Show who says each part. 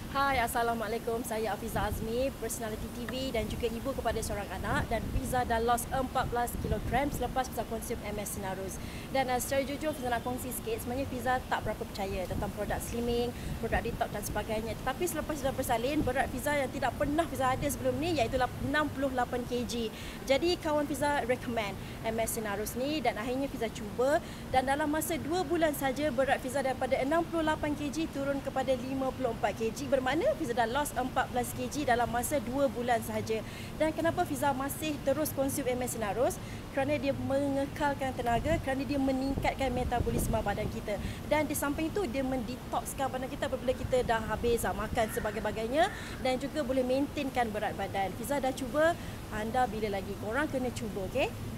Speaker 1: Hai, Assalamualaikum. Saya Afiza Azmi, personality TV dan juga ibu kepada seorang anak. Dan Fiza dah lost 14 kilogram selepas Fiza konsum MS Sinarus. Dan secara jujur, Fiza nak kongsi sikit. Sebenarnya Fiza tak berapa percaya tentang produk slimming, produk detox dan sebagainya. Tetapi selepas Fiza bersalin, berat Fiza yang tidak pernah Fiza ada sebelum ni iaitu 68 kg. Jadi kawan Fiza recommend MS Sinarus ni dan akhirnya Fiza cuba. Dan dalam masa 2 bulan saja berat Fiza daripada 68 kg turun kepada 54 kg. Bermakna Fiza dah lost 14 kg dalam masa 2 bulan sahaja. Dan kenapa Fiza masih terus konsum MS Sinarus? Kerana dia mengekalkan tenaga, kerana dia meningkatkan metabolisme badan kita. Dan di samping itu dia mendetoxkan badan kita apabila kita dah habis makan sebagainya, dan juga boleh maintainkan berat badan. Fiza dah cuba, anda bila lagi? Korang kena cuba, okey?